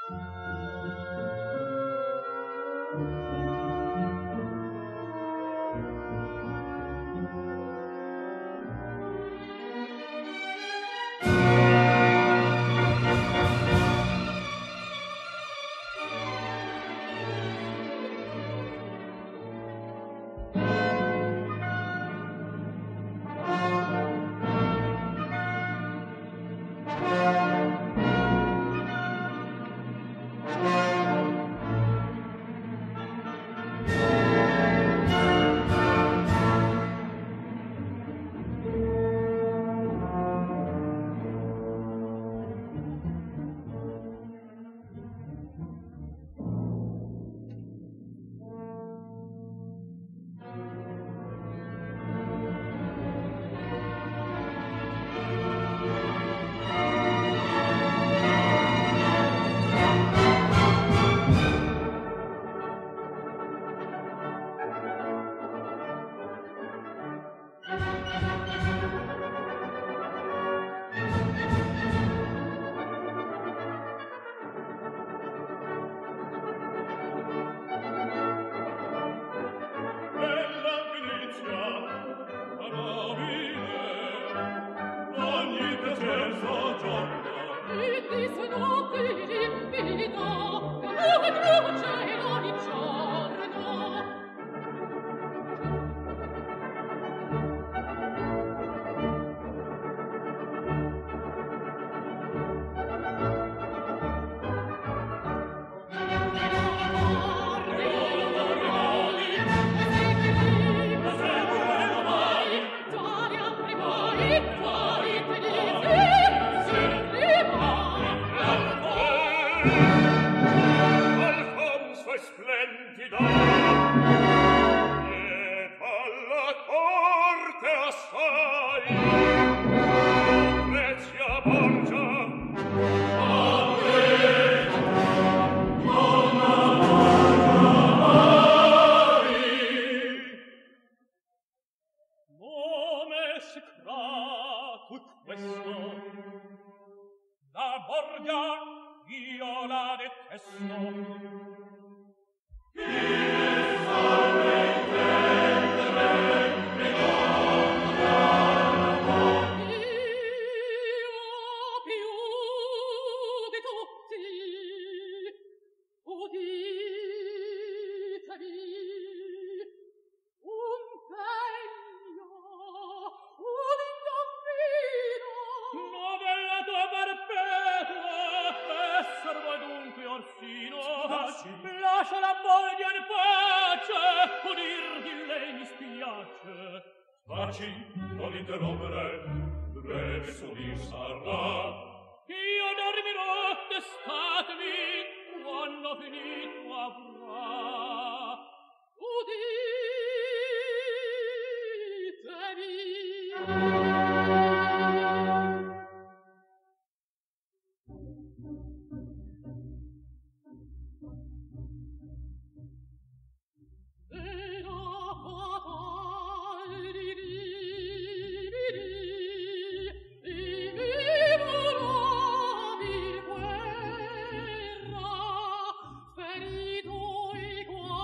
Ferito i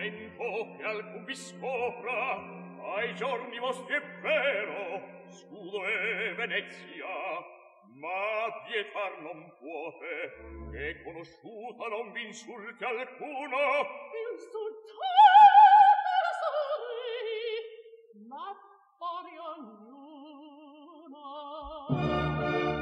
vento che alcun vi scopra, ai giorni vostri è vero, scudo e Venezia, ma pietar non puote, che conosciuta non vi insulti alcuno. Insultata sarei, ma pari ognuna.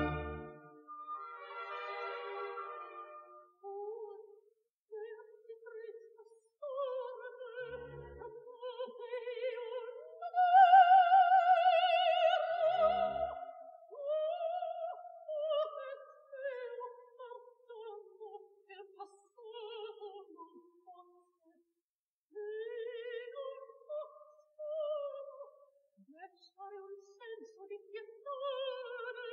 Lasciare un senso di quietare.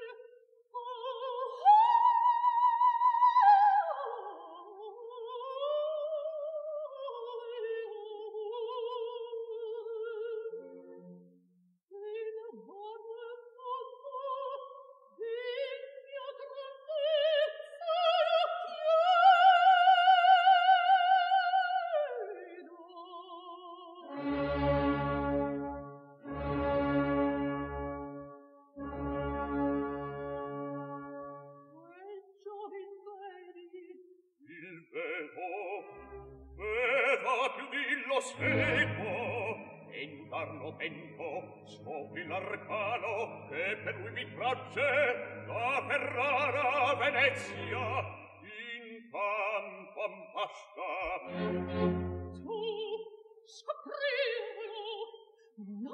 Scopri l'arcano che per lui mi tragge da Ferrara a Venezia in campo ambascia. Tu scoprirlo non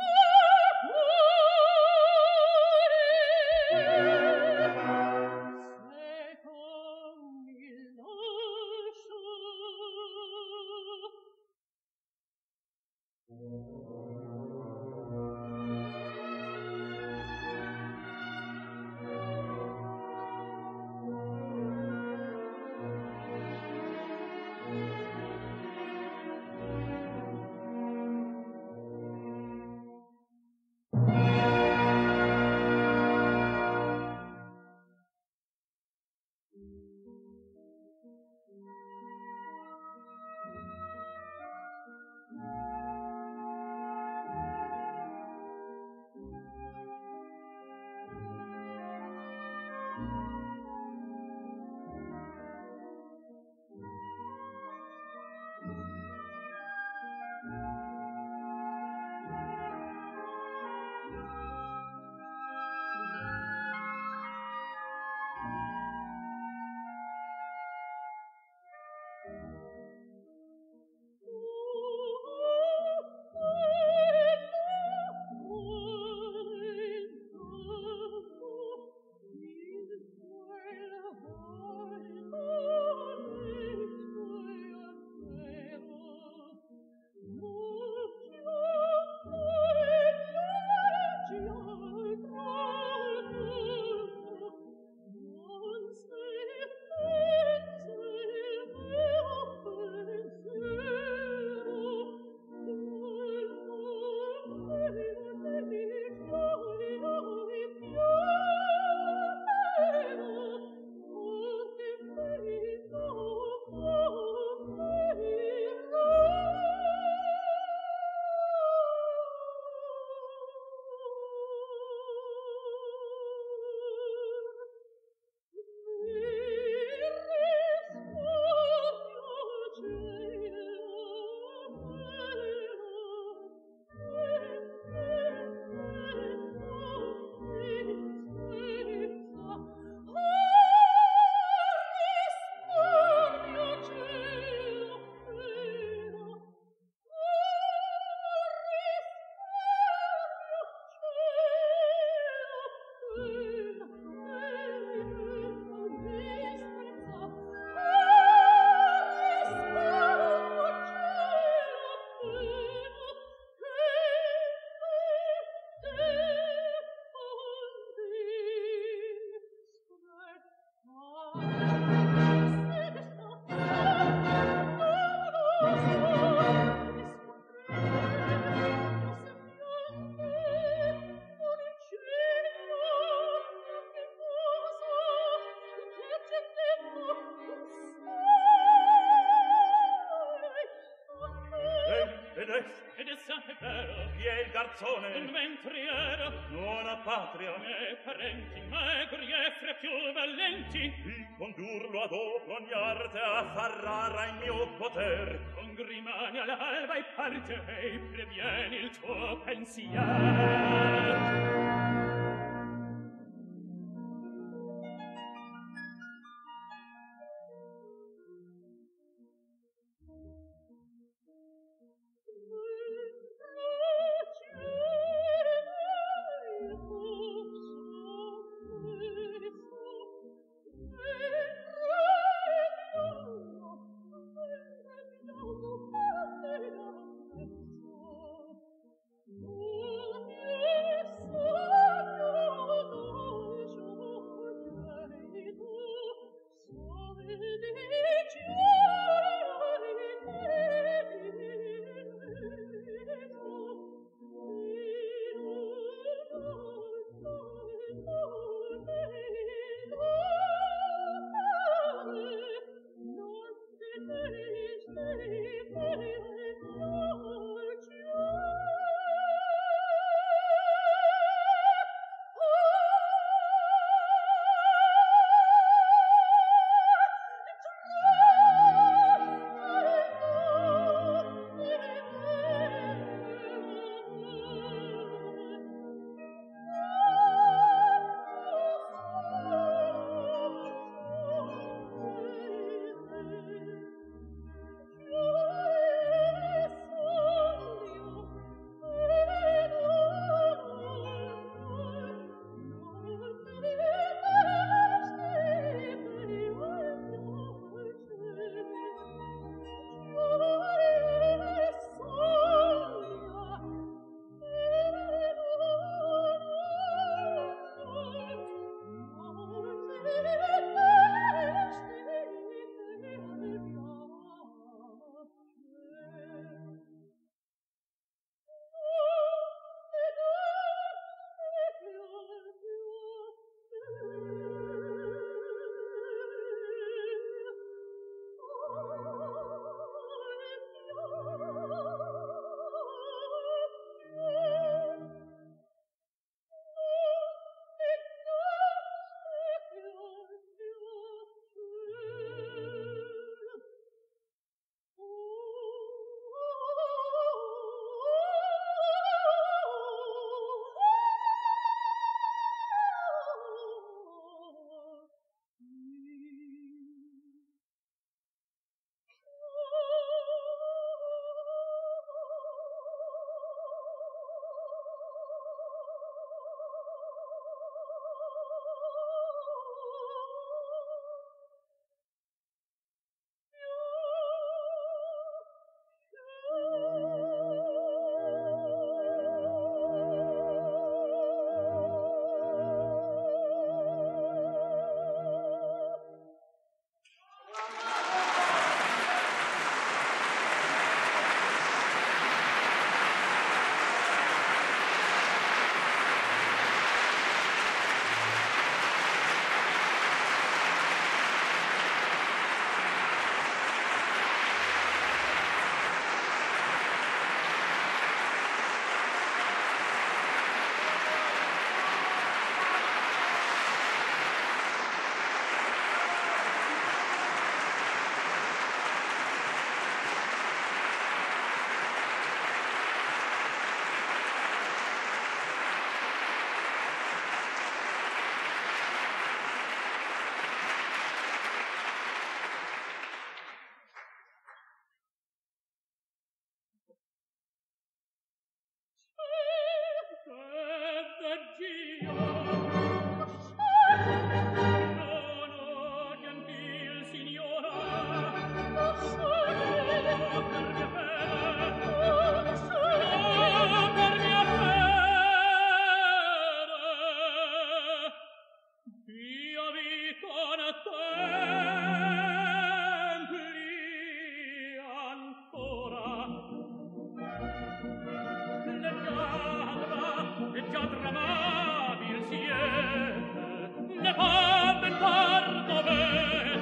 puoi, se tu mi lasci. padre. Ed è sempre vero. Chi è il garzone? Un mentriero. Non ha patria. Né parenti magri e fra più valenti. Il condurlo adopro ogni arte a far rara in mio poter. Con grimani all'alba e parte e previeni il tuo pensiero.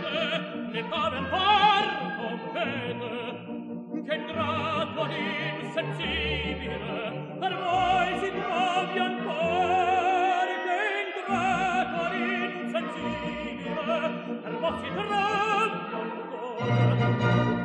Che in grado di insensibile, per voi si trovi ancora che ingrato l'insensibile, per voi si trovi ancora.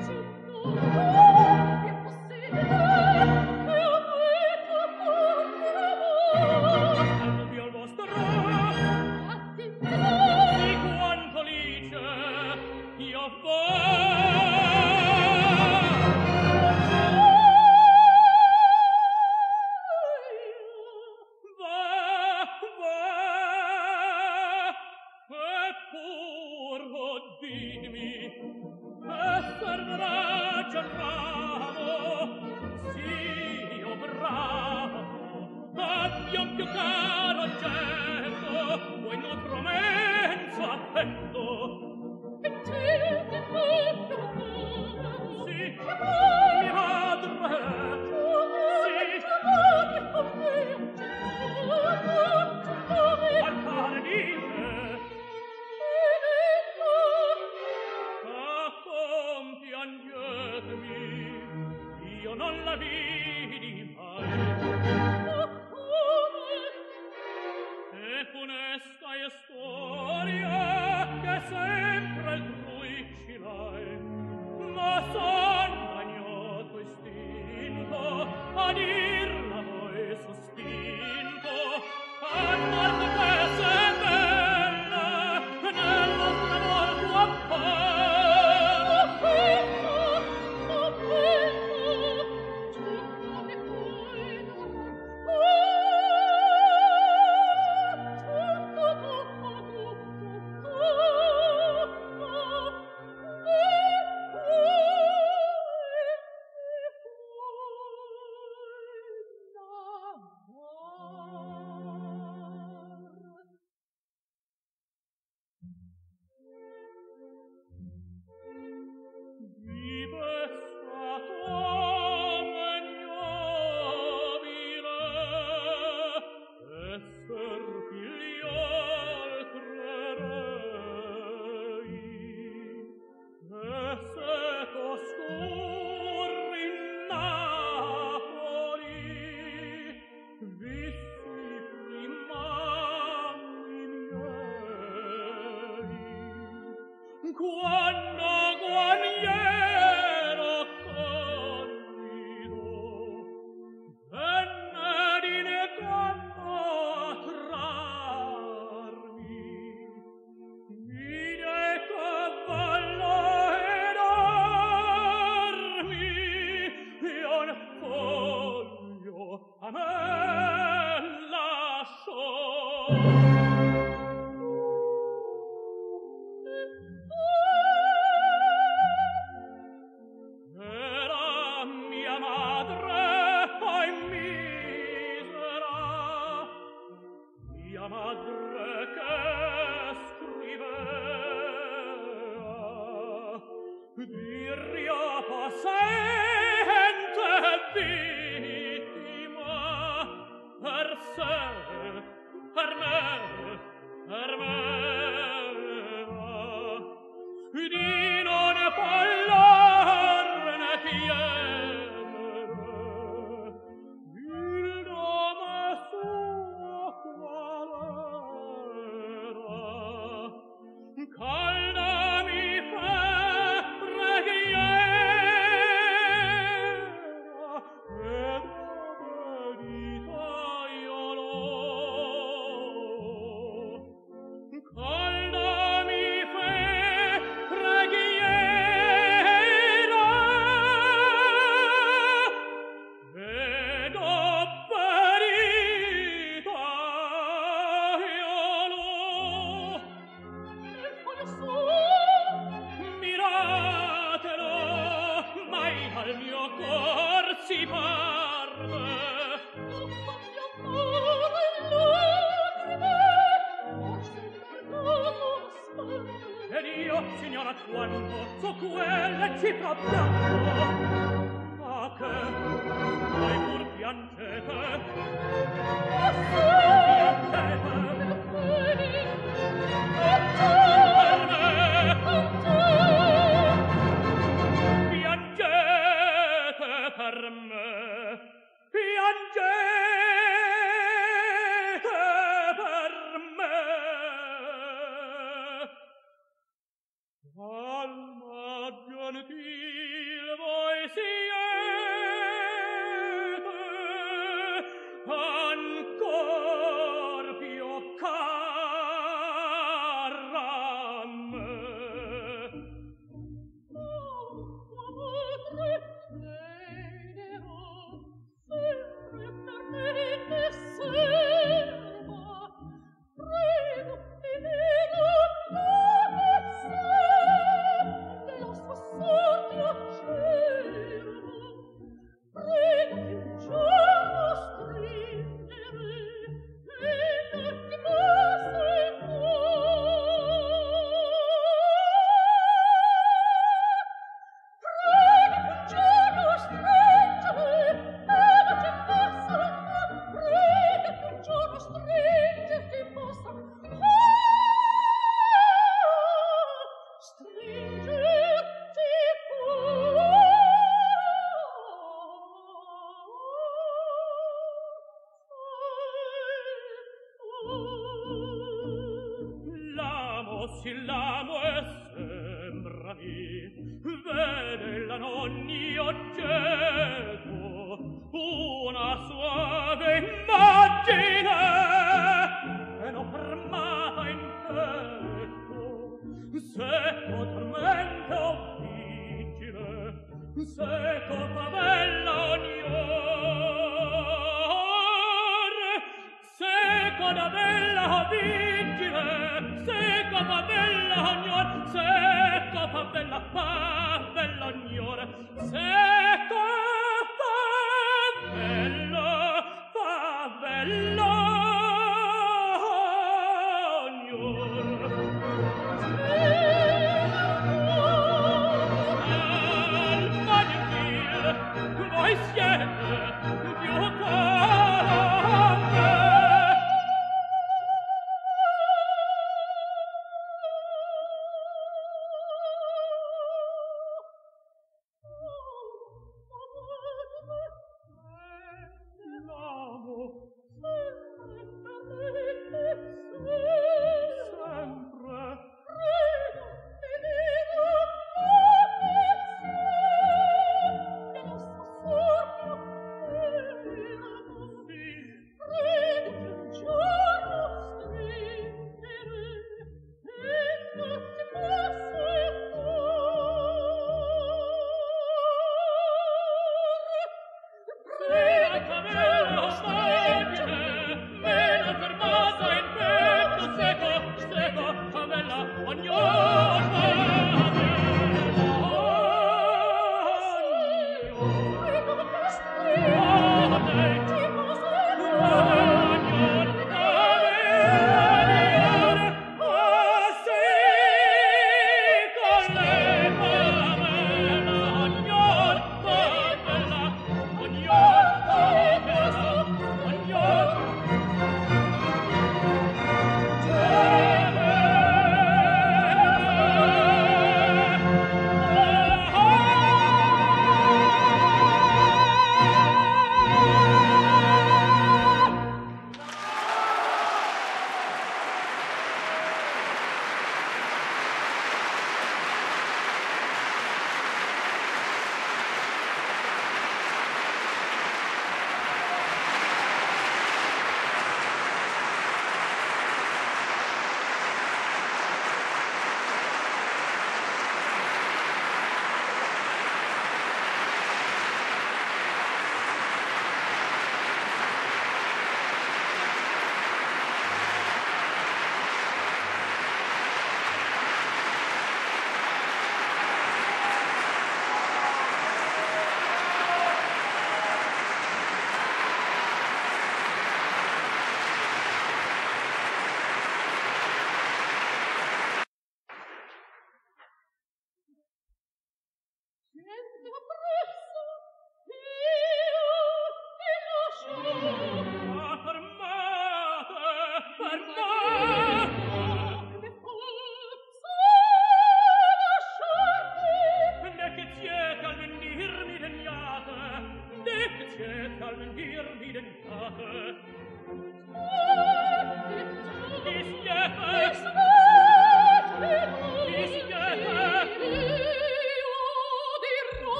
Per me gentil voi siete, ancor più cara a me. L'amo e sembrami, vede la nonni oggetto, una suave immagine, e l'ho fermata in petto, seco tormento vigile, seco favella ognor, seco da bella vigile, seco favella ognor, seco favella ognor, seco favella ognor. Alma gentil, voi siete più cara a me.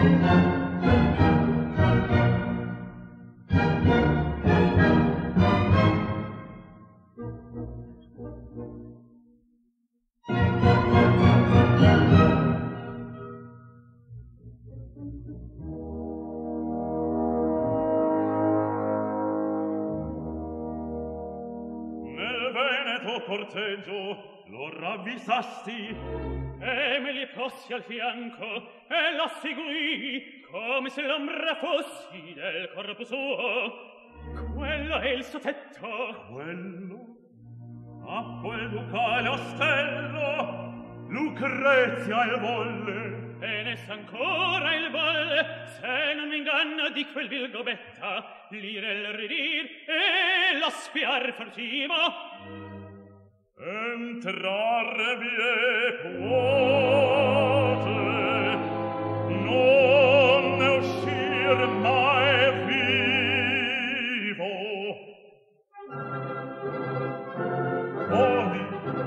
Corteggio, lo ravvisasti e me li posti al fianco e la seguì come se l'ombra fossi del corpo suo. Quello è il suo tetto. Quello? A quel ducale ostello Lucrezia il volle. E ne sa ancora il volle, se non mi inganna di quel vil gobetta, l'ire il ridir e la spiar furtivo. Entrare vie puote, non ne uscir mai vivo. Odi,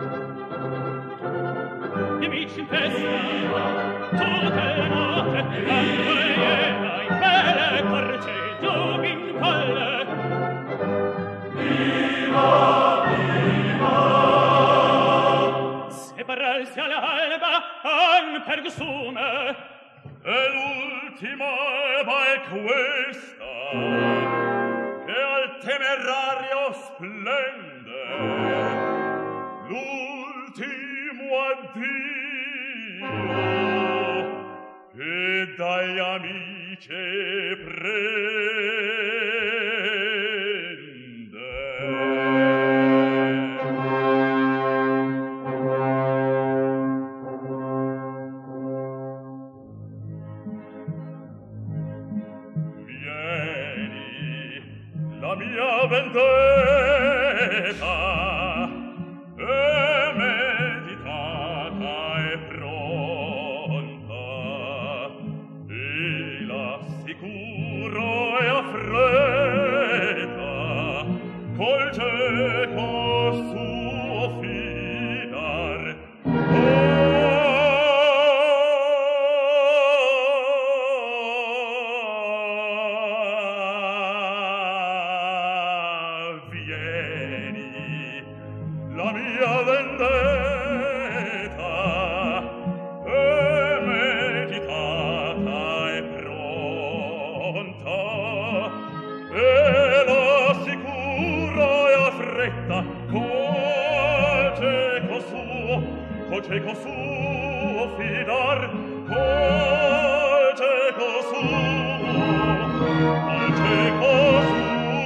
gli amici in festa, tutte le note, anche iera in pelle, corteggio in palle. Viva! Separarsi all'alba an per costume. E l'ultima eva è questa, che al temerario splende. L'ultimo addio che dagli amici prende. Mia vendetta è meditata e pronta, e l'assicuro e affretta col cieco suo fidar. La mia vendetta è meditata e pronta, e la sicuro e affretta col cieco suo fidar, col cieco suo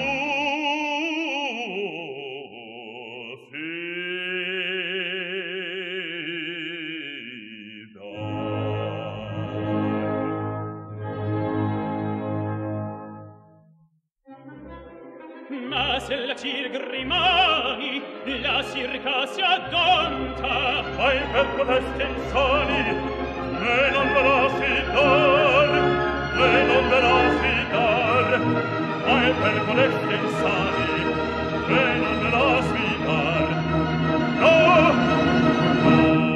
Ma se la rimani, la circa si addonta. Vai per codesti insani, e non me la fidar, e non me la fidar. Vai per codesti insani, e non me la fidar. No, no.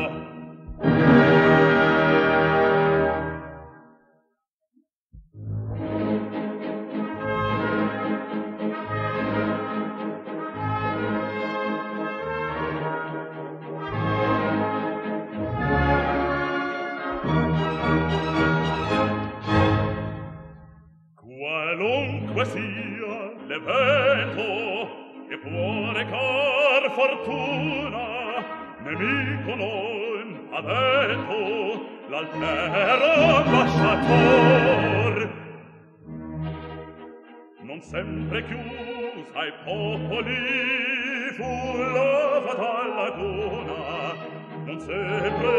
Qualunque sia l'evento che può recar fortuna, nemico non avento l'altero ambasciator. Non sempre chiusa ai popoli fu la fatal laguna, non sempre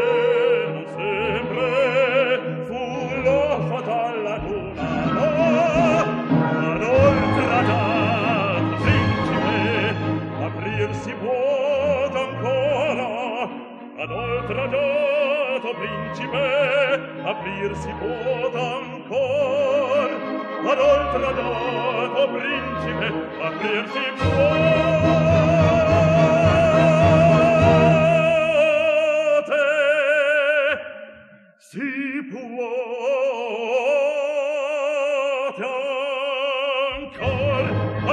fu la fatal laguna. Ad oltradato principe aprirsi può ancora, ad oltradato principe aprirsi può ancor, ad oltradato principe aprirsi può, si può.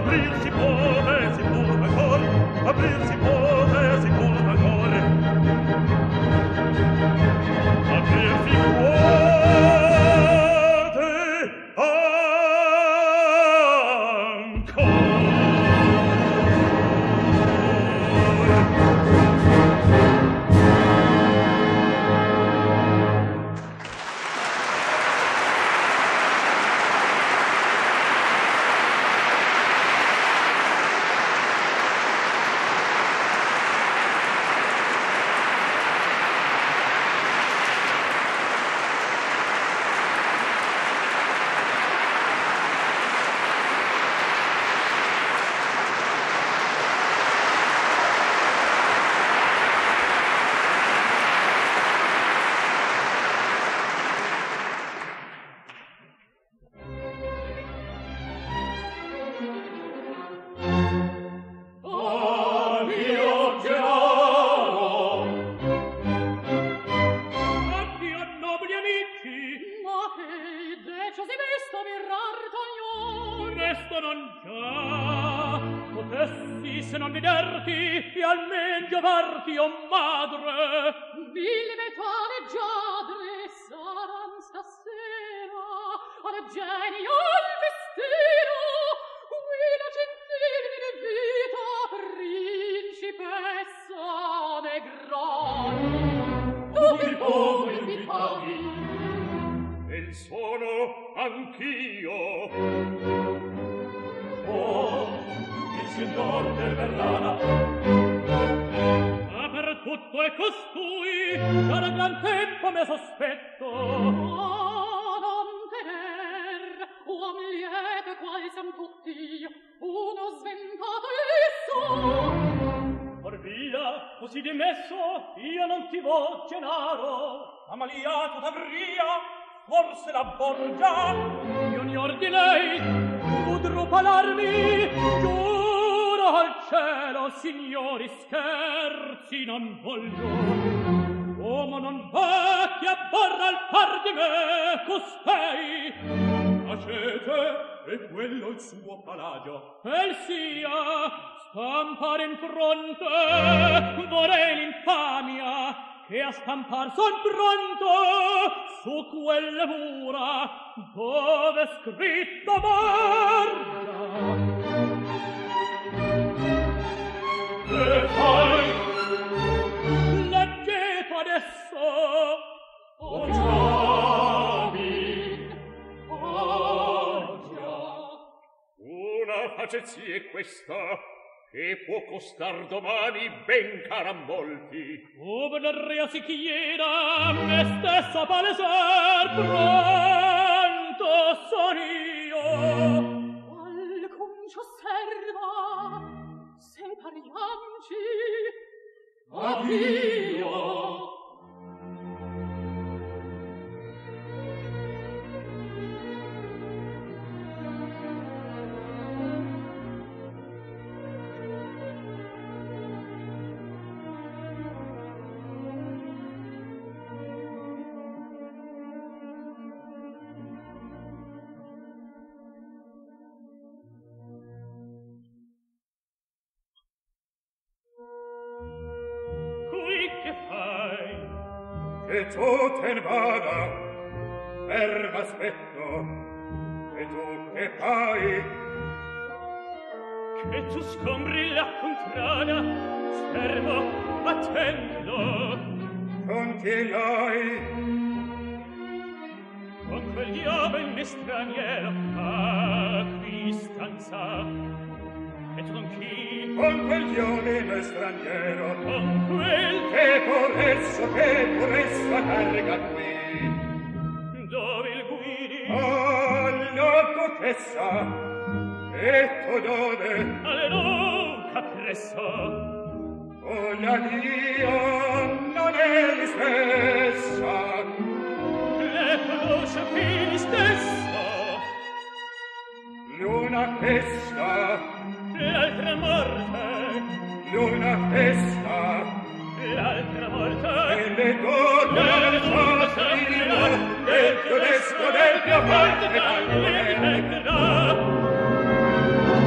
aprirsi può ancora, aprirsi può ancora, aprirsi stampar son pronto su quelle mura dove scritto guarda. Che fai? Leggeto adesso. Oh giovin, oh già. Una facezie è questa che può costar domani ben cara a molti. Ove la rea si chieda, me stesso palesar, pronto son io. Qualcun ci osserva, separiamoci. Addio. E tu te ne vada, ferma aspetto, e tu che fai? Che tu scombri la contrada, fermo, attendo. Con chi l'hai? Con quel giovane straniero a qui stanza. E tu con chi? Con quel giovane straniero. Con quel che por esso carga qui. Dove il guidi? Alla contessa. E tu dove? Alle nuca presso. Oh la Dio non è li stessa. Le conosce fili stesso. L'una festa, l'altra morte. L'una festa, l'altra morte. E le donne la sua strina, del tedesco del più forte tanto le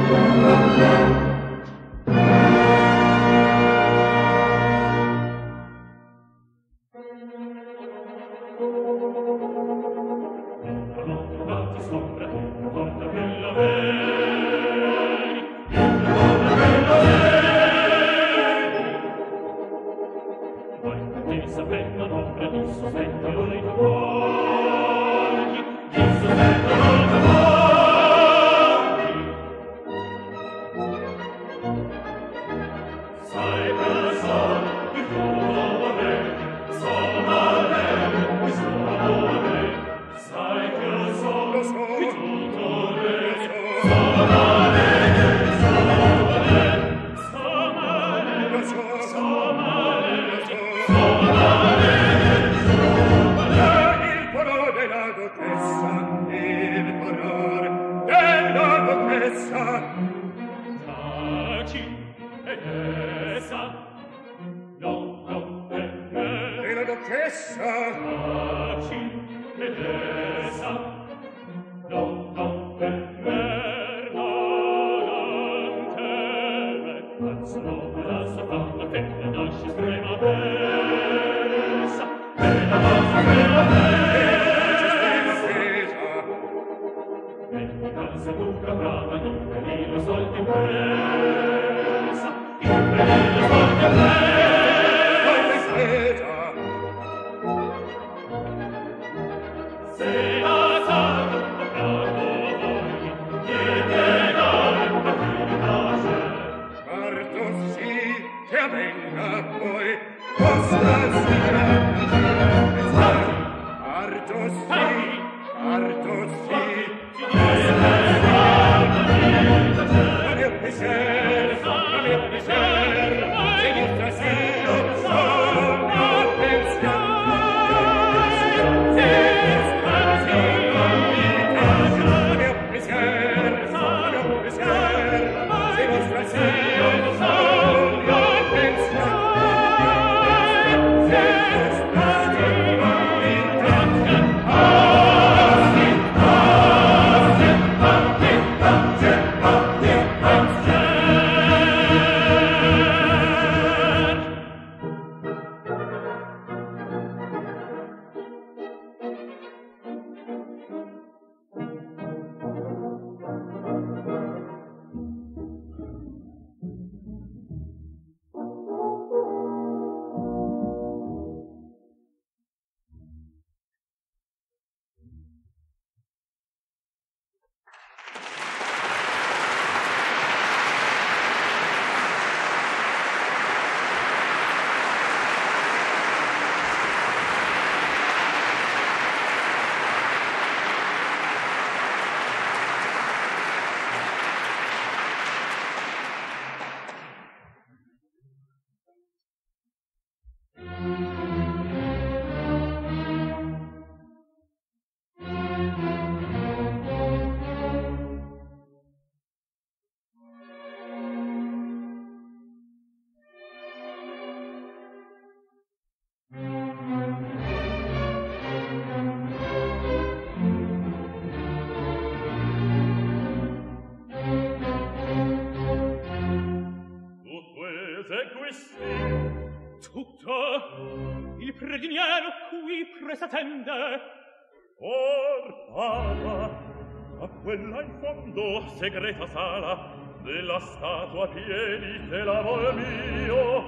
Segreta sala della statua a piedi te la vol mio,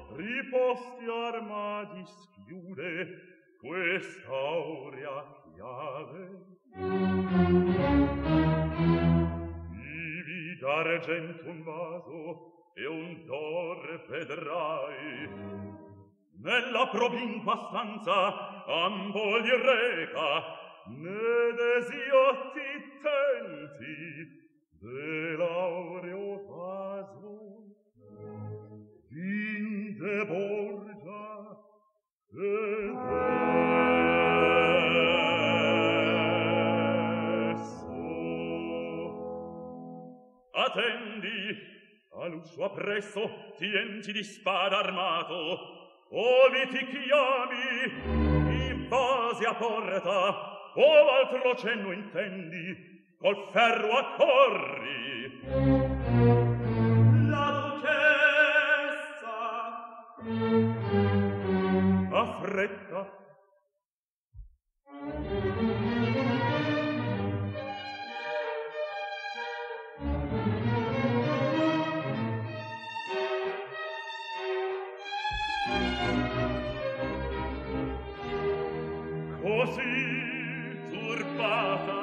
riposti armadi schiude questa aurea chiave. Ivi d'argento un vaso e un d'or vedrai, nella probinqua stanza ambo gli reca, ne desiotti tenti dell'aureo vaso in de borgia attendi all'uscio appresso tienti di spada armato ovi ti chiami in base a porta o altro cenno intendi col ferro accorri. La duchessa affretta. Così turbata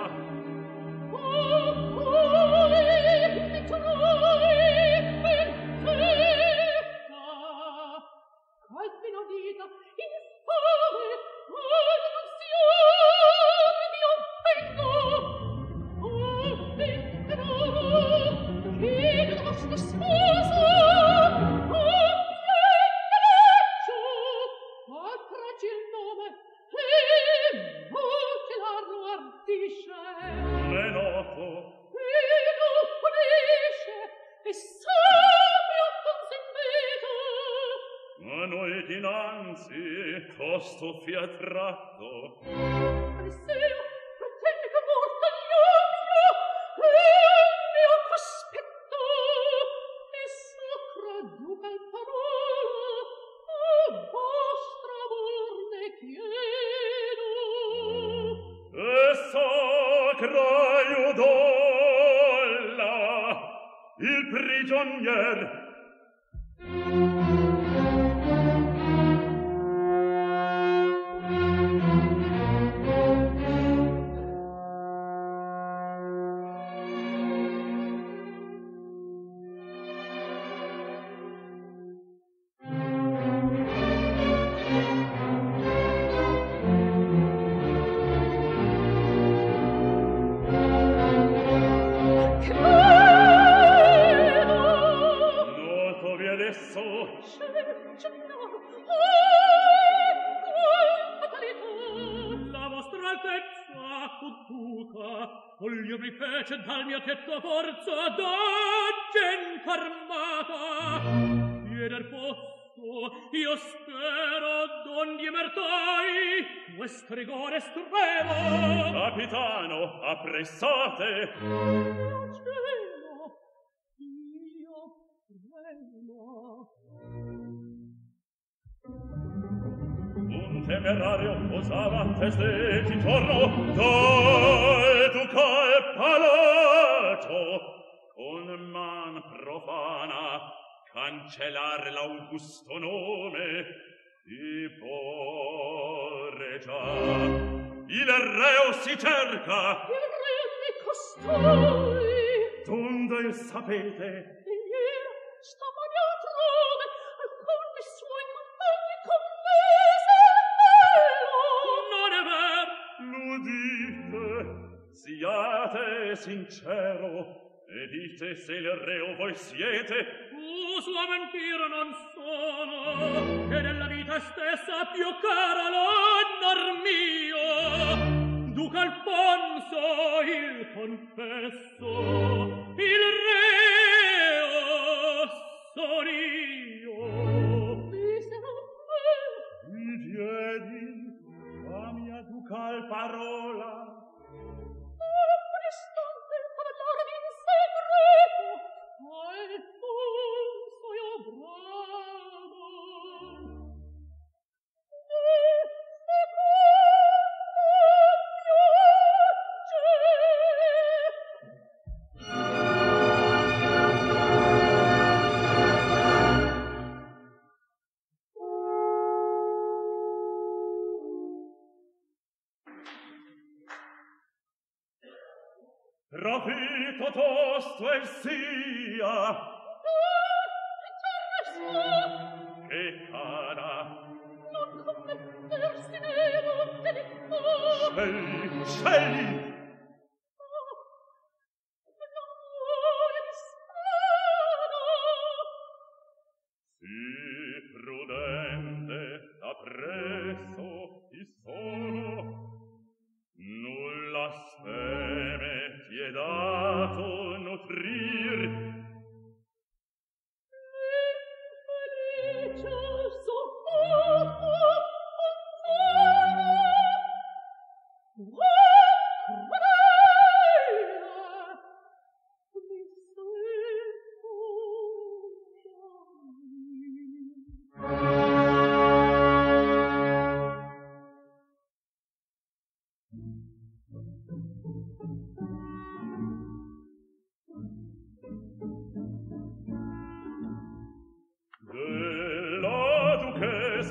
calpina vita infame un'annunzione vi offendo chiedo la vostra sposa al fragil nome e mutelarlo ardisce le noto e lo punisce e sabio consentito a noi dinanzi tosto fia tratto. Alessio, fratello morto Iodio, e mio cospetto, e sacra ducal parola, a vostra amor ne chiedo. E sacra Iudolla, il prigionier dal mio tetto forza d'aggen armata chieder posso io spero d'ondi emertai questo rigore estremo capitano appressate cielo io tremo un temerario osava teste di giorno dal ducal palazzo con man profana cancellar l'augusto nome di porre già il reo si cerca il re di costui donde sapete ieri stava altrove con i suoi compagni commese non è vero l'udite siate sincero e dite se il reo voi siete sua mentira non sono che nella vita stessa più cara l'onor mio duca Alfonso il confesso il reo son io misero mi diedi la mia ducal parola prestante parlarvi in segreto Alfonso io bravo Profito tosto e sia che cara non commettersi nero delitto scegli sì prudente appresso ti sono nulla speme ti è dato nutrir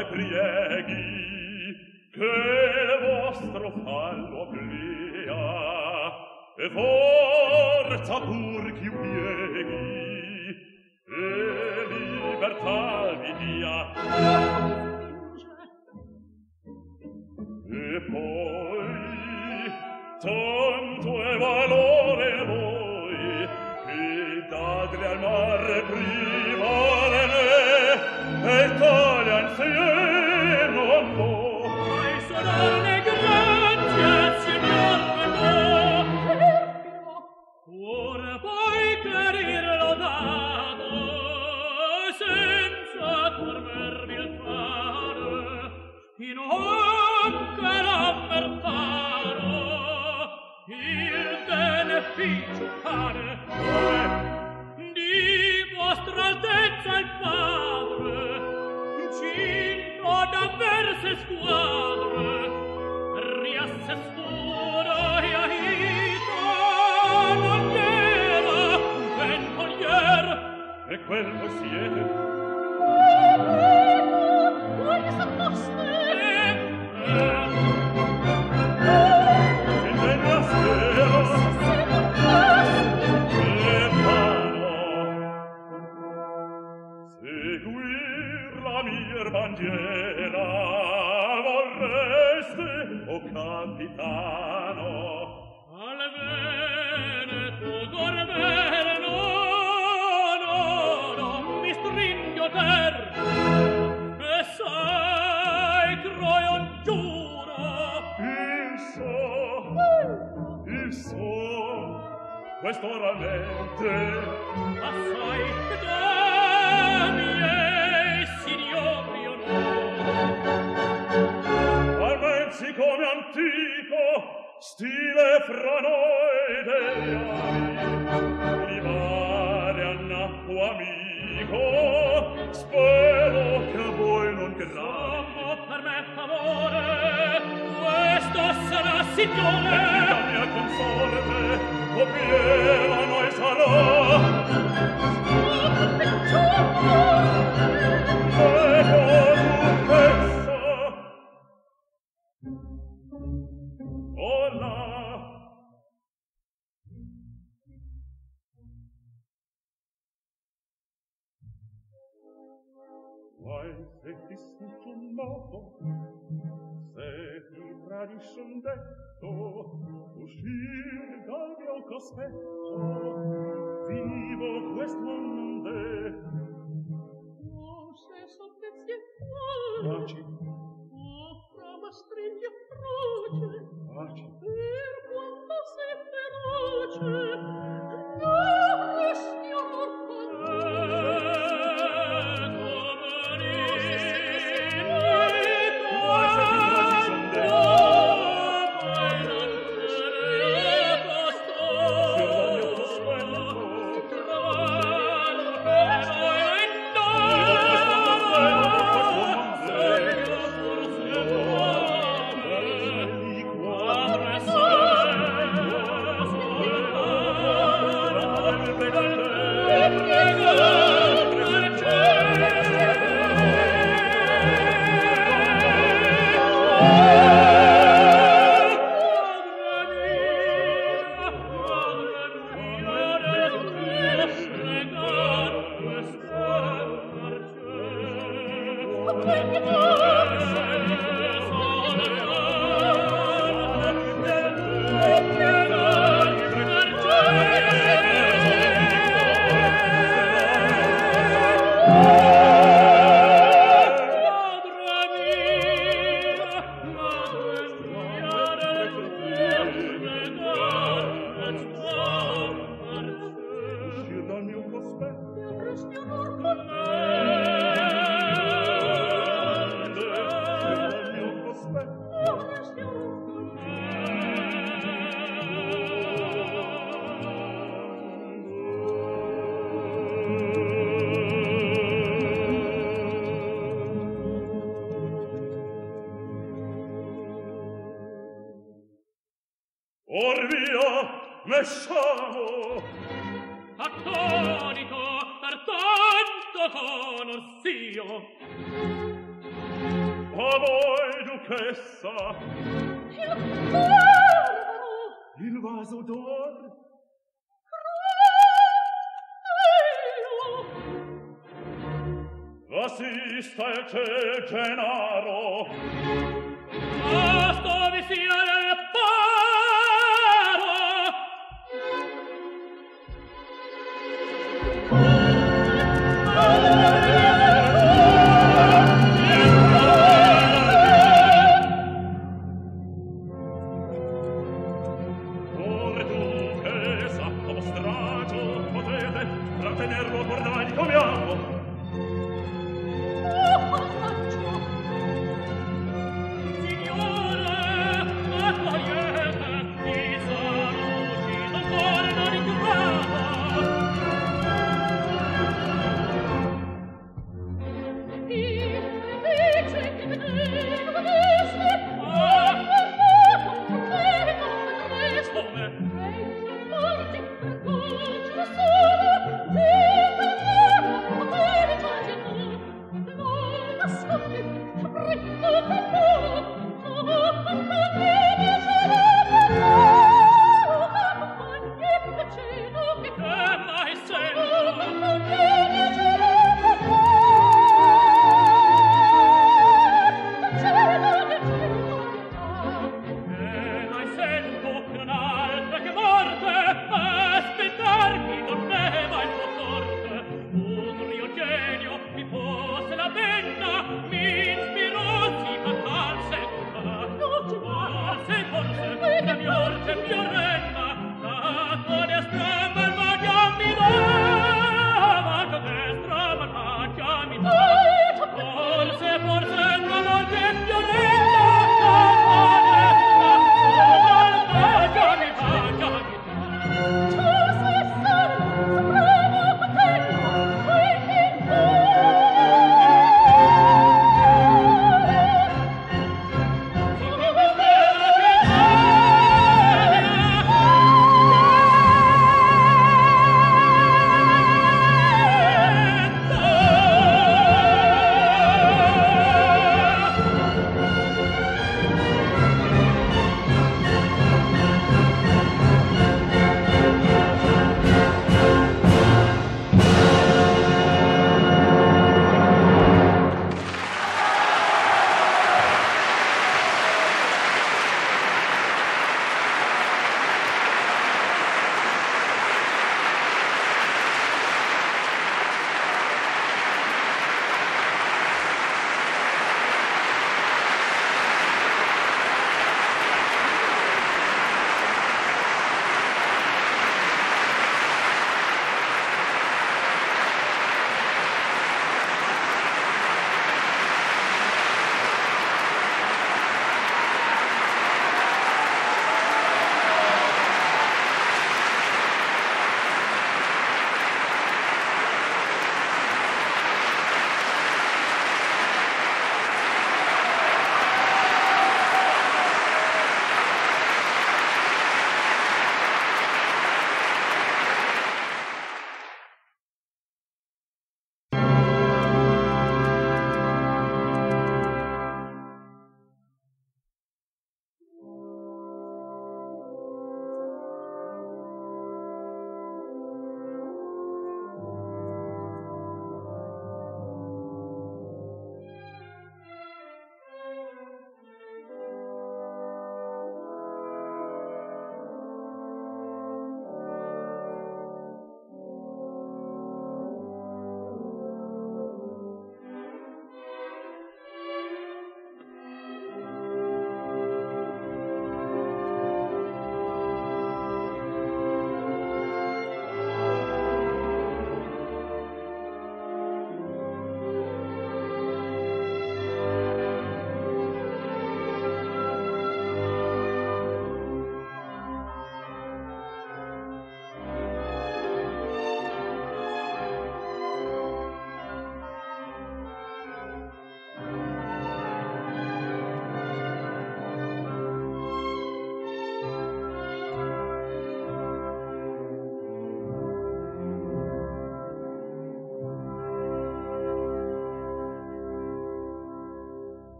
ai prieghi che il vostro fallo obblia e forza pur chi pieghi e libertà vi dia e poi tanto è valore voi che dadle al mare privarene e taglia insieme non può ai sorelle grazie signor ora puoi chiarirlo dato senza dormirvi il fare in occa l'avvertaro il beneficio pare di vostra altezza il padre cinto d'avverse squadre riasse scuro e ahito non era ben coglier e quel voi siete voi sapposte e nella sera seguir la mia bandiera vorreste o capitano al Veneto governo non mi stringo ter e sai Troion giuro il so questo ramente assai da miei signori almenzi come antico stile fra noi degli ami mi pare a nato amico spero che a voi non grave per me favore questo sarà signore e la mia consorte copiera noi sarà se ti sfugge un modo, se ti tradisce un detto, uscir dal mio cospetto, vivo questo onde. Oh, se sottezzi e cuore, Pace, oh, fra mastrigli e froce, pace, per quanto sei feroce, non resti onor or via, mesciamo! Attonito per tanto conor s'io A voi, duchessa. Il vaso d'or. Assista il ciel Gennaro. Sto vicino al paro. Ora duchessa, a mostraggio potete trattenerlo a guardare come amo. Come?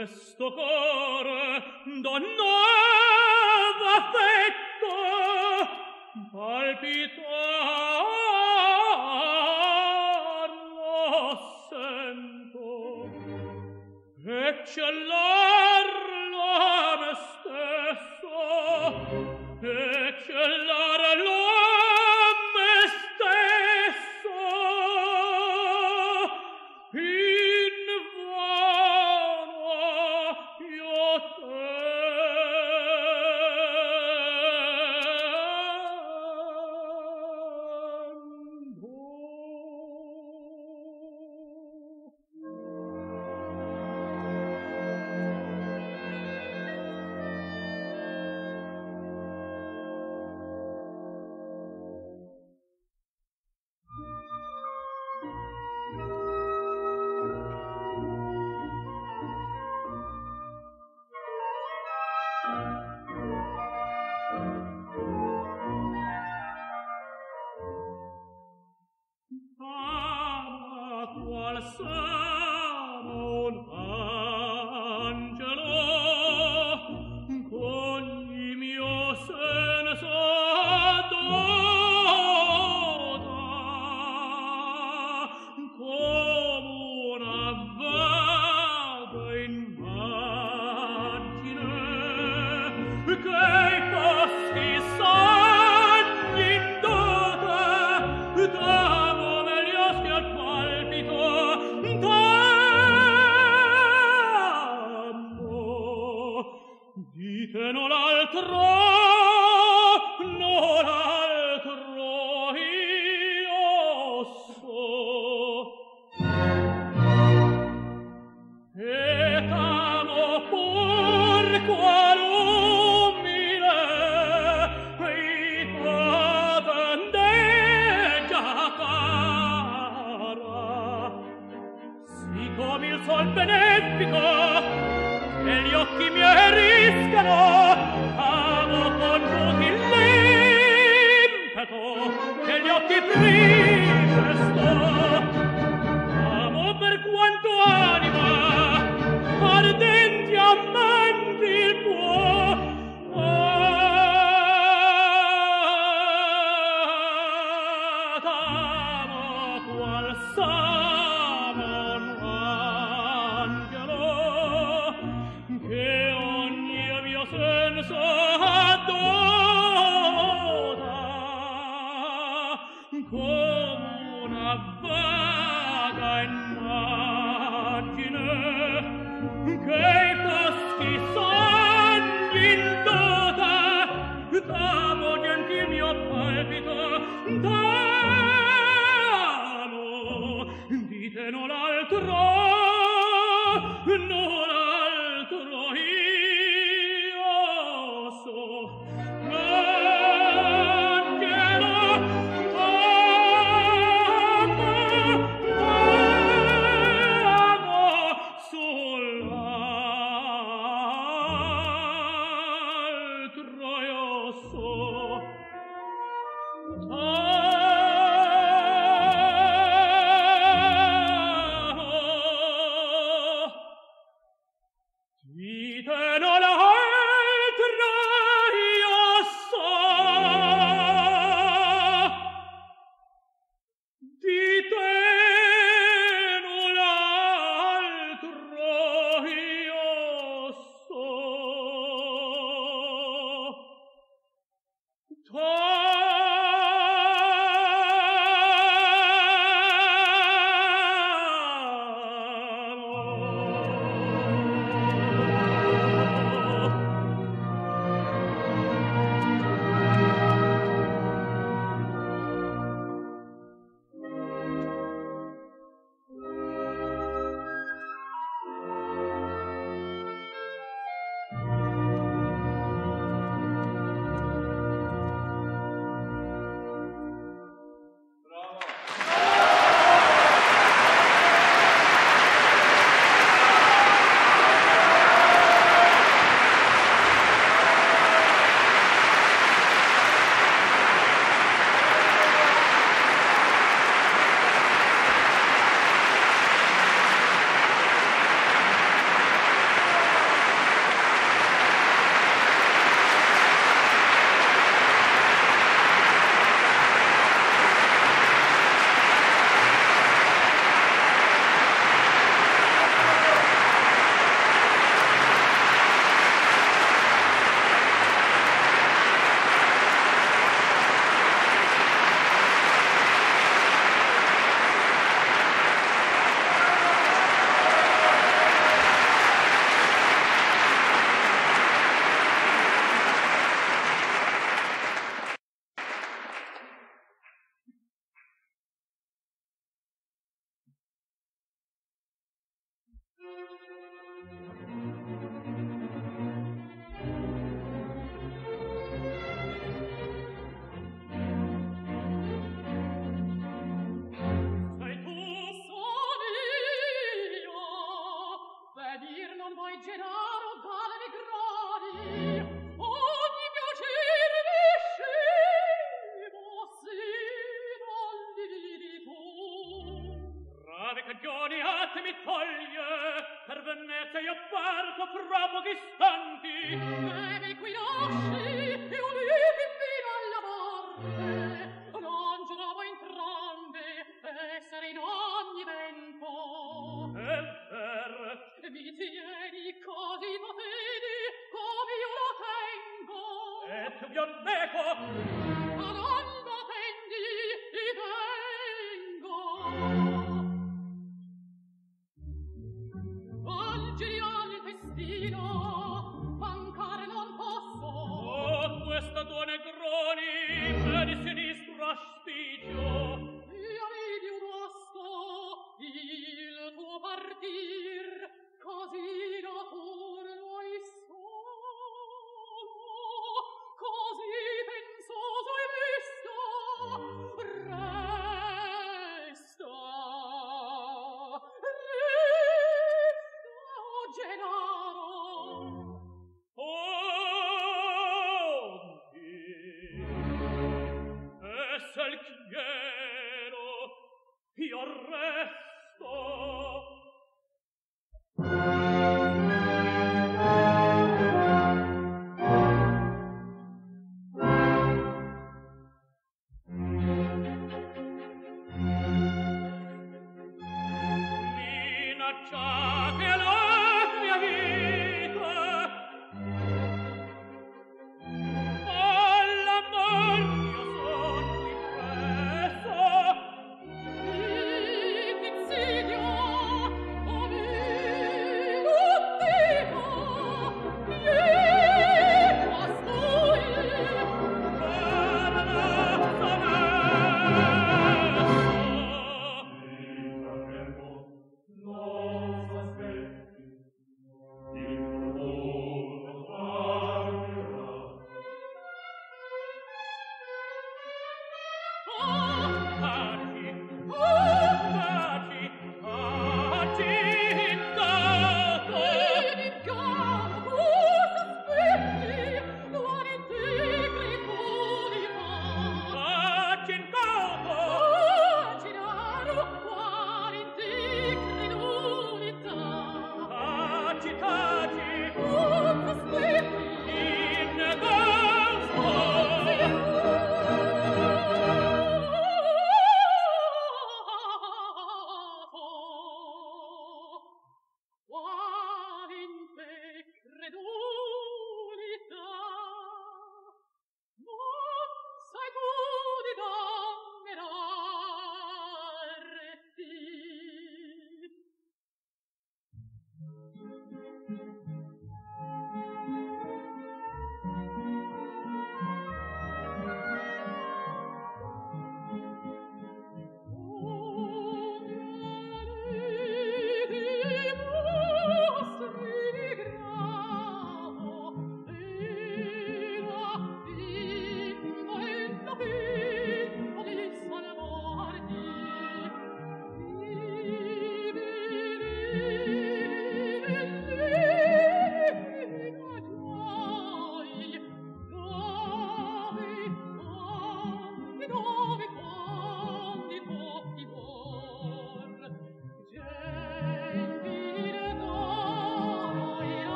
questo cor d'onnuovo affetto palpitar lo sento e cellarlo a me stesso e cellarlo a me stesso invano io denaro, galli grani, ogni piacere viscivo sino all'irito. Grave cagioni a te mi toglie, per Venezia io parto fra pochi istanti. Mi qui lasci e ulivi fino alla morte, non giuravo entrambe essere in ogni vento. È vero. Mi tieni così da fede come io lo tengo. E tu vi onnego. Ma non lo tendi, ti tengo. Oggi al destino mancare non posso. Oh, questa tua Negroni è di sinistro asticio. Io vidi un osto il tuo partir, così naturno e solo, così pensoso e visto, resta, Genaro. Sel chiero, io resto. Minacciate la mia vita, alla morte io son qui preso. L'insidio, oh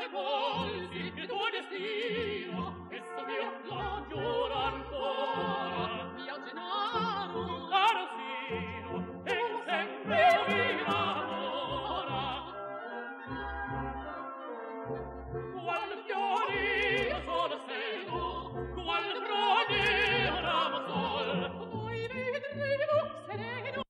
volsi il tuo destino, esso mio lo giuro ancora. Mio Gennaro, caro Sino, e sempre mi lavora. Qual fiori io solo seno, qual brodi un ramo sol. voi vedremo sereno.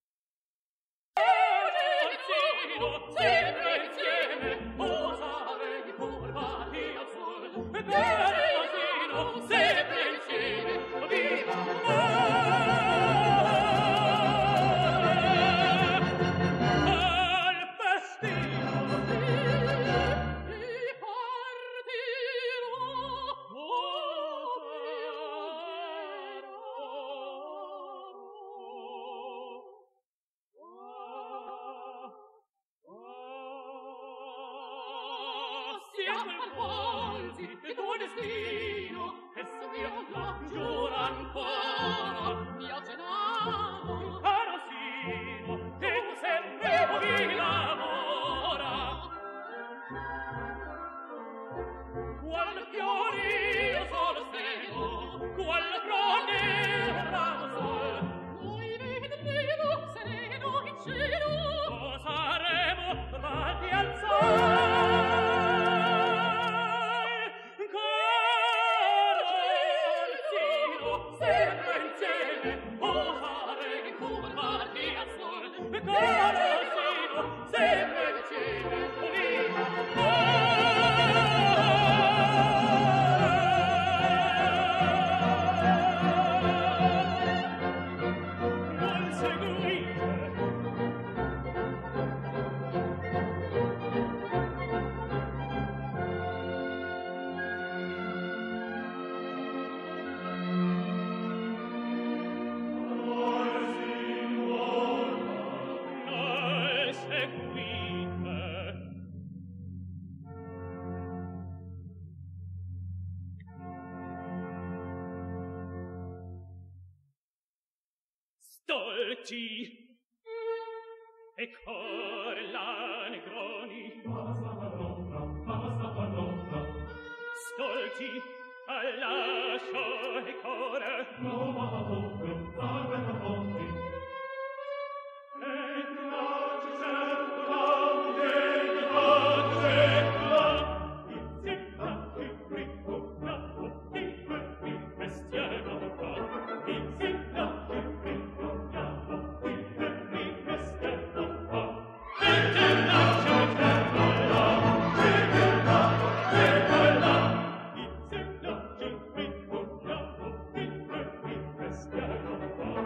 Sempre insieme, osare di curvati al sol. Sino, sempre insieme, viva al festino. E partirò, Siamo al volti il tuo destino, esso mio lo giuro ancora. mio Gennaro, Caro Sino, e sempre mi lavora. Qual fiori io solo stego, qual brode un ramo sol. voi vedremo sereno in cielo. Saremo tratti al sol. Caro Sino, sempre insieme, osare di curvarti al sol. Caro Sino, sempre insieme, viva non seguite. Non seguite. Stolti e corla negroni, stolti all'ascio e core, e grazie certo grande, il ricco capo, il bestiale capo, il ricco capo, il bestiale capo, Thank you.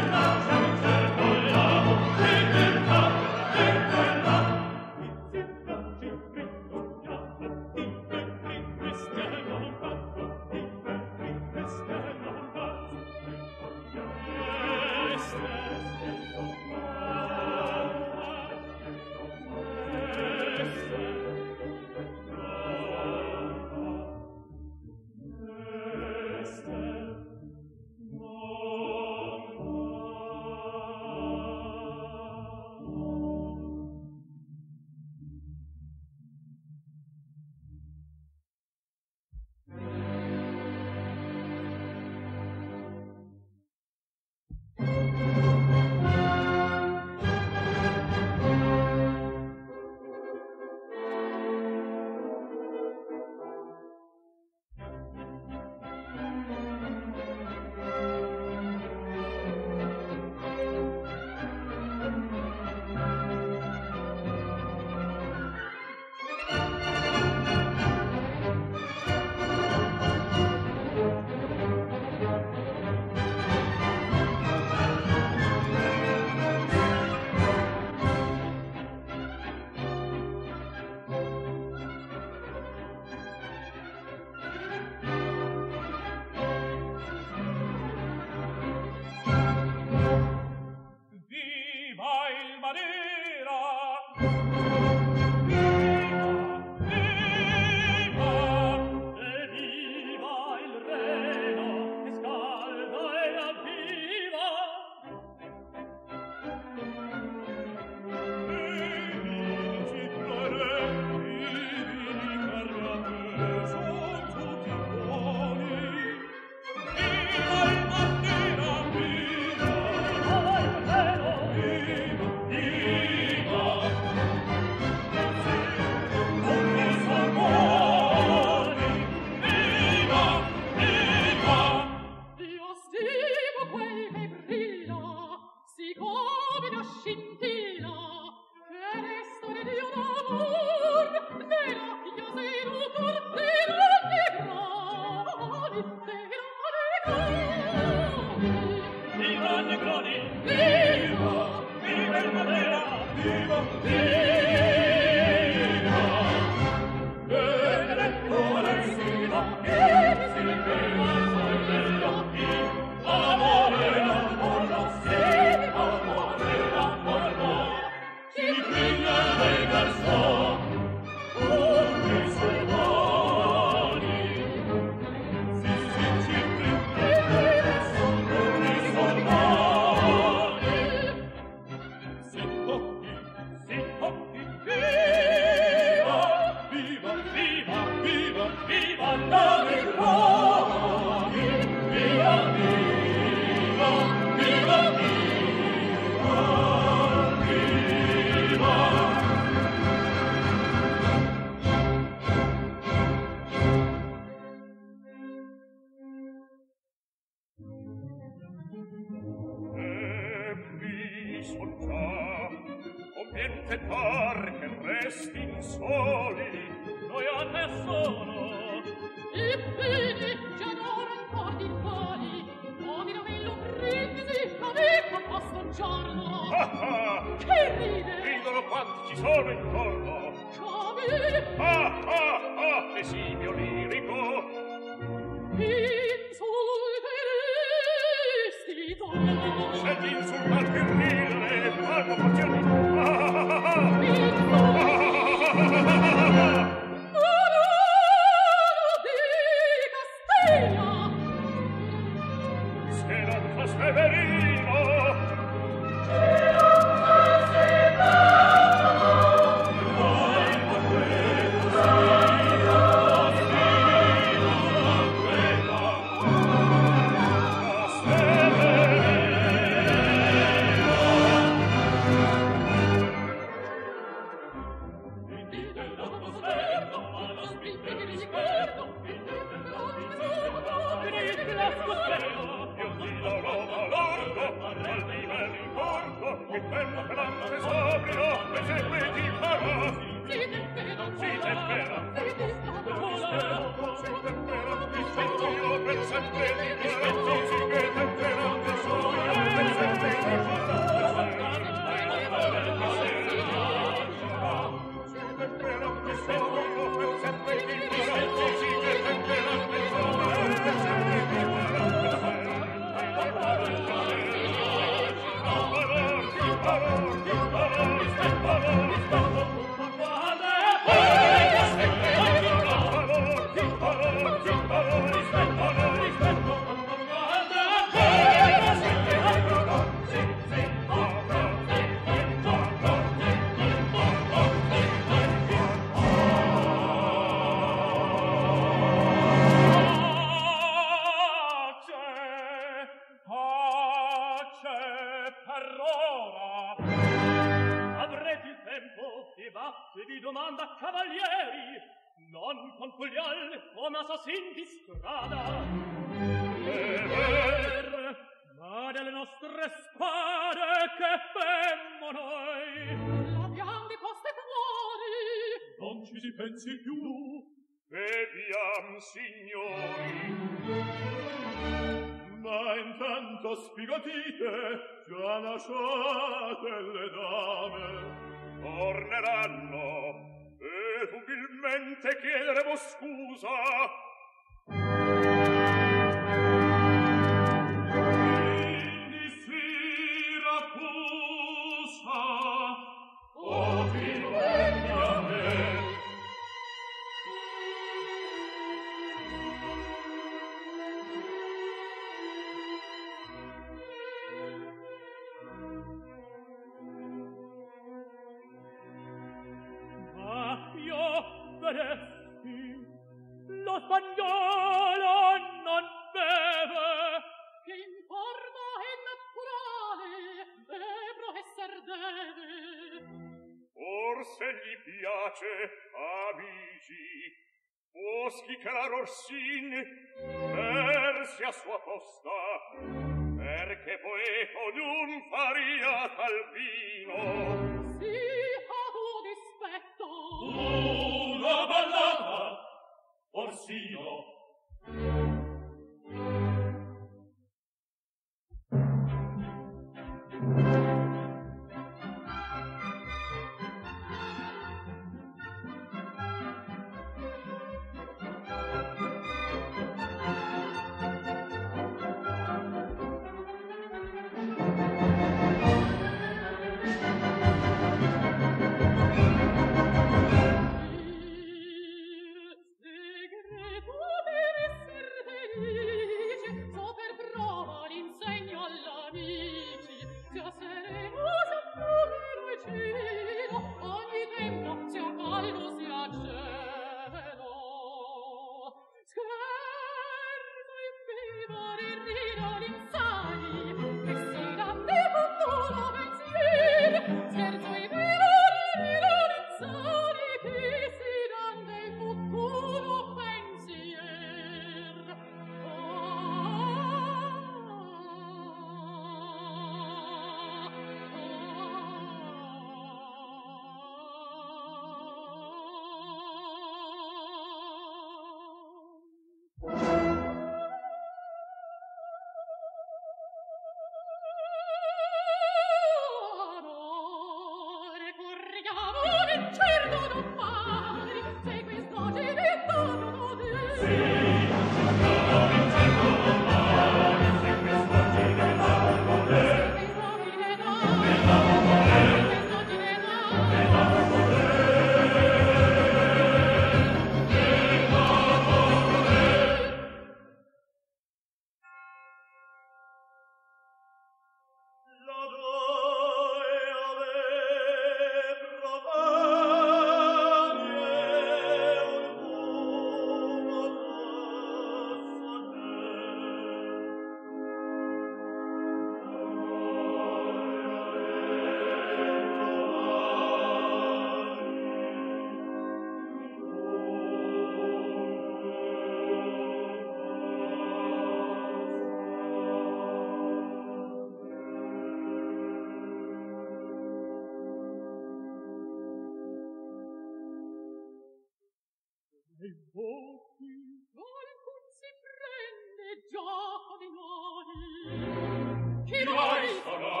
e voti. Qualcun si prende gioco di noi. Chi mai sarà?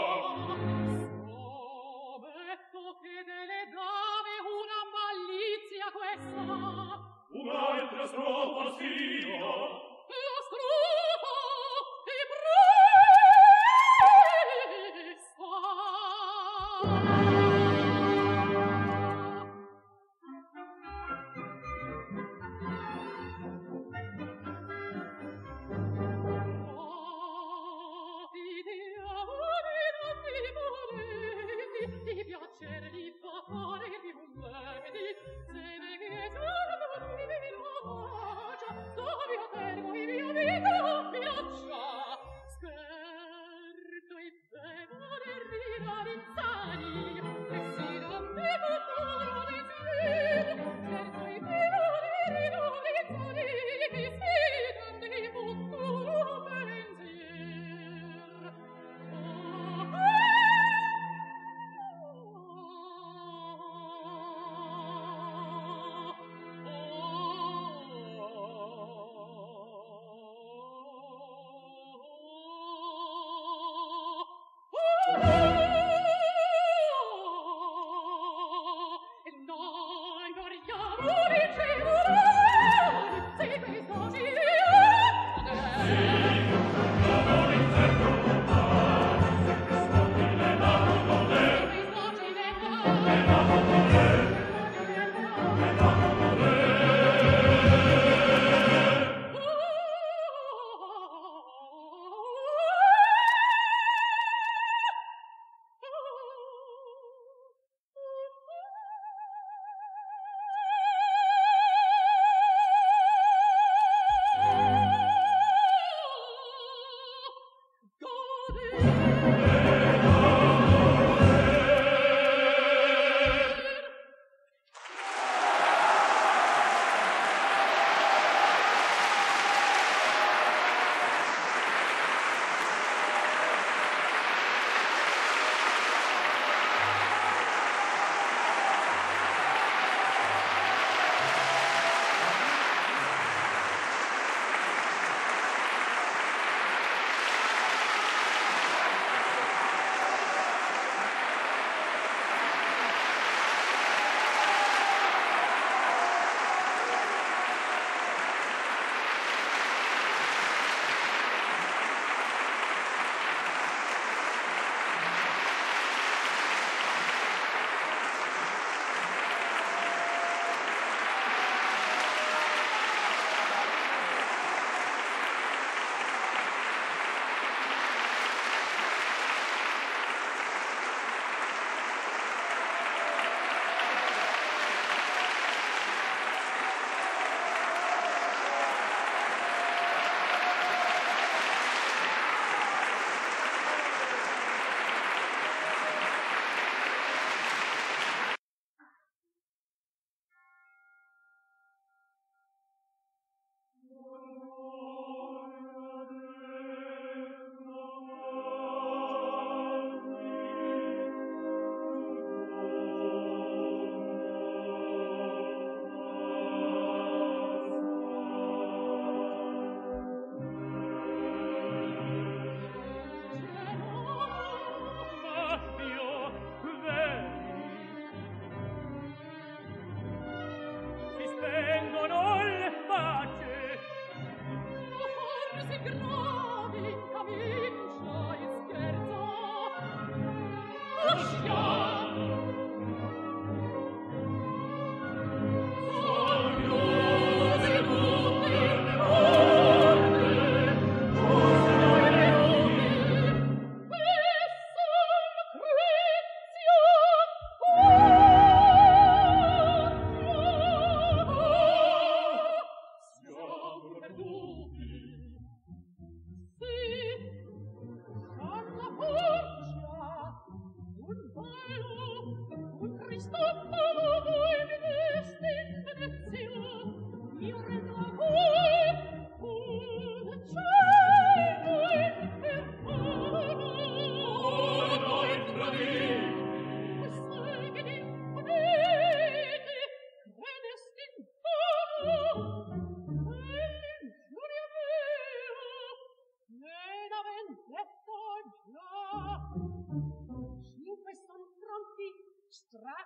Scommetto che delle dame una malizia questa. Un'altra strofa sia. La strofa è di piacere di fare di un vedi, se ne che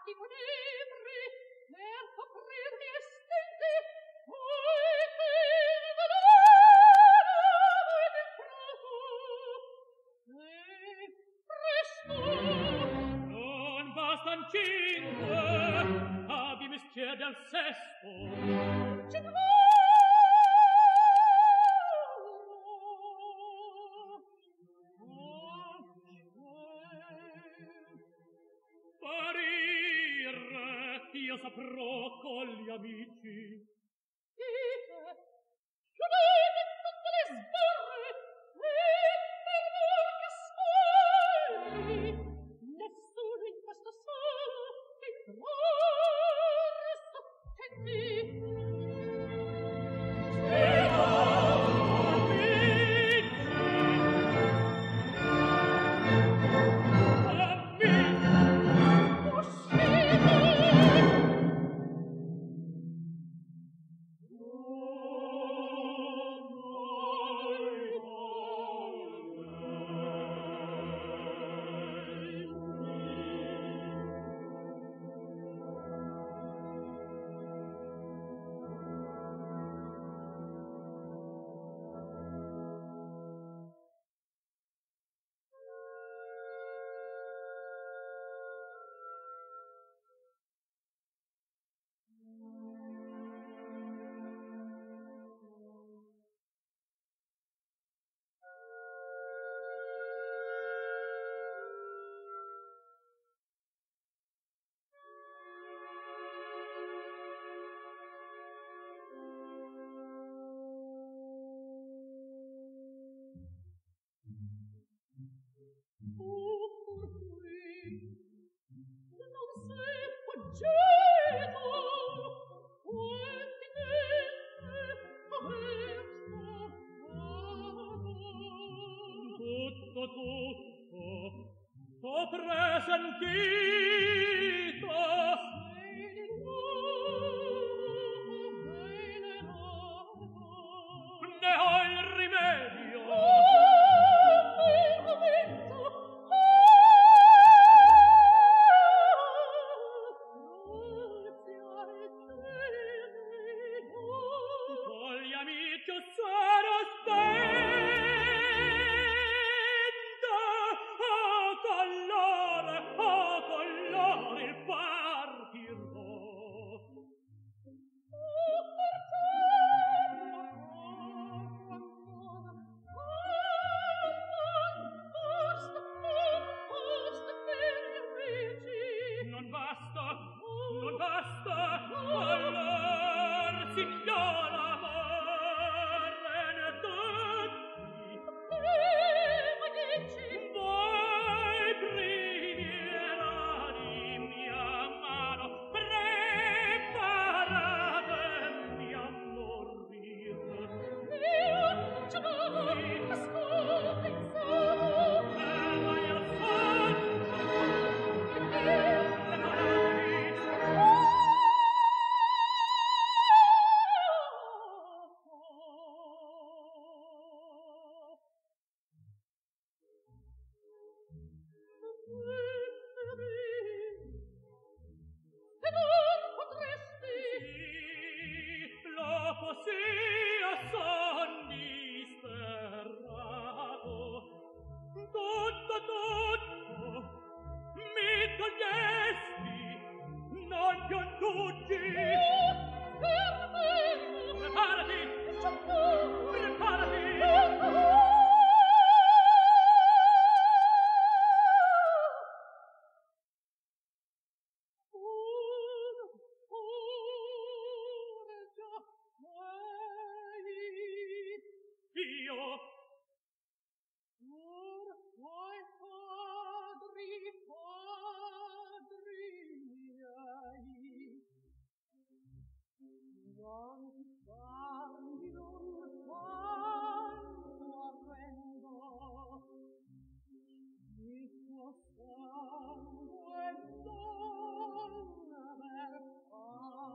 fatti funebri per coprirmi e stenti poi che il valore del prato e presto non bastan 5, abbi mestiere al sesto. Io saprò con gli amici. Dite, chiudete tutte le sbarre e per voi che spogli nessuno in questo solo entrare s'attendi.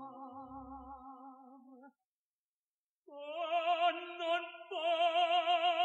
Non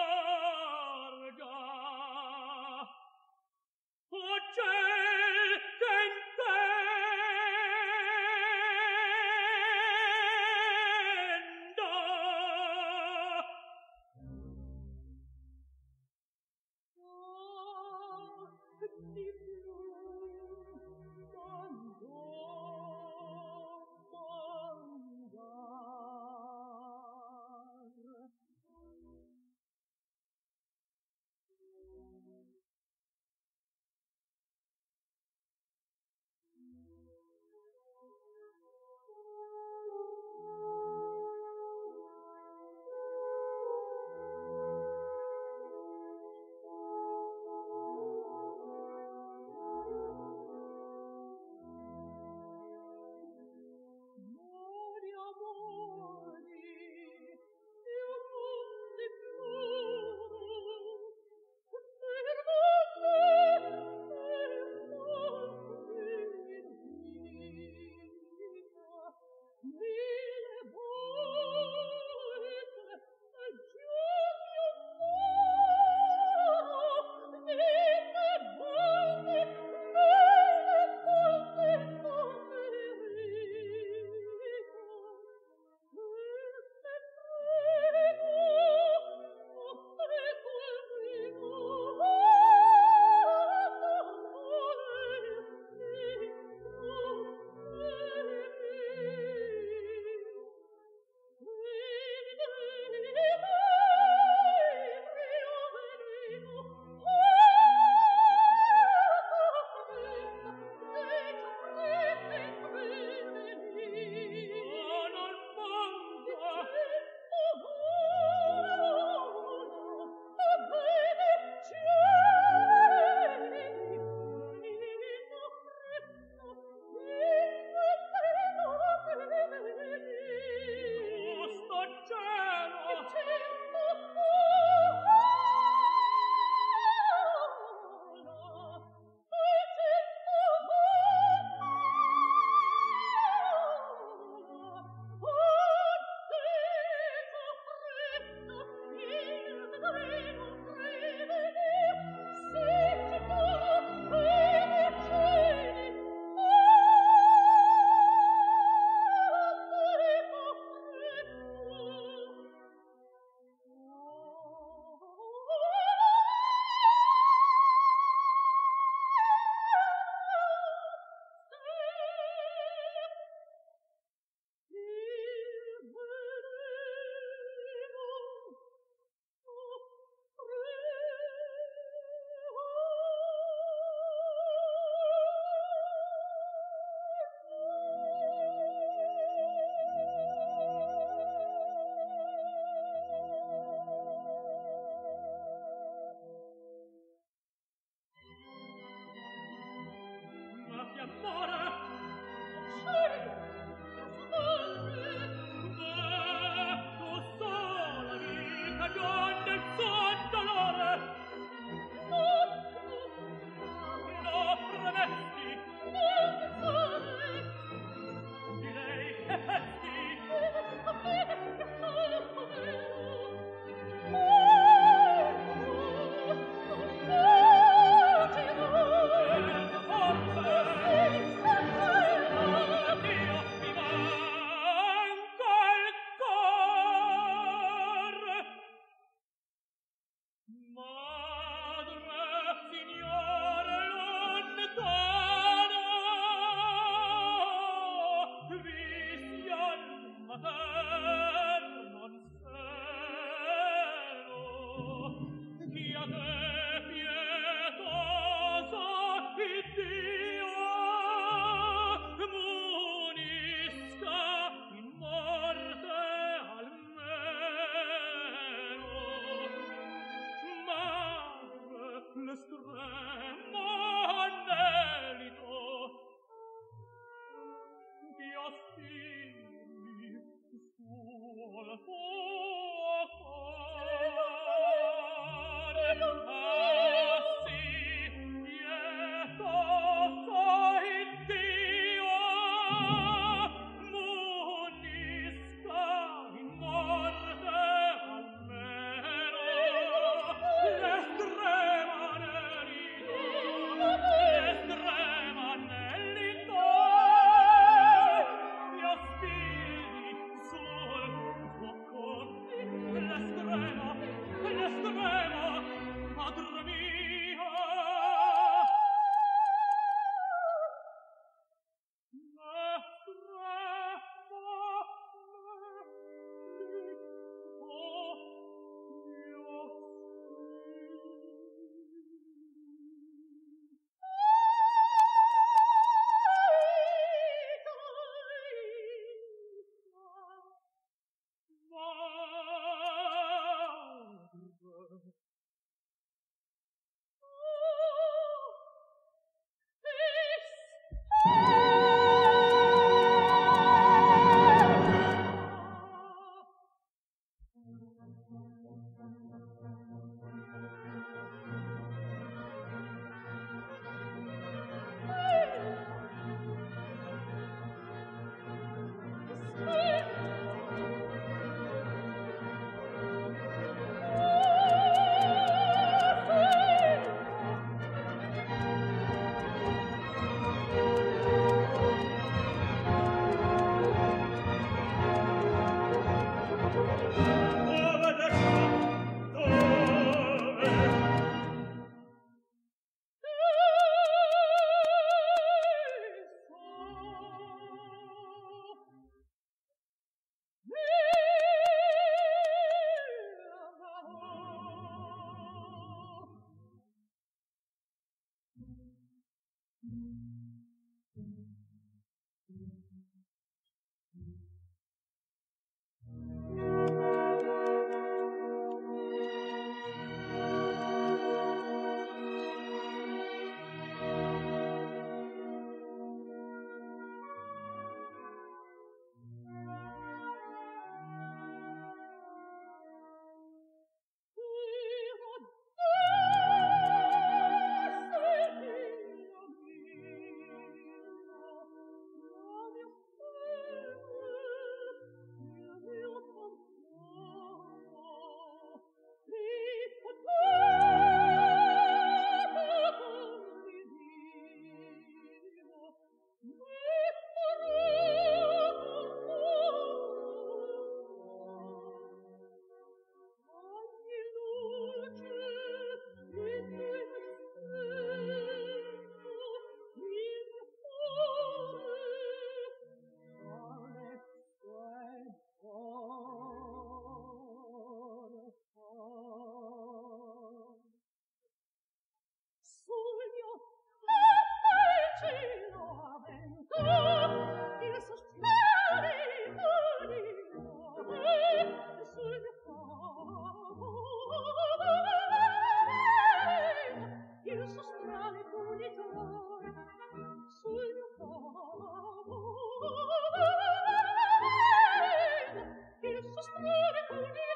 Il sospiro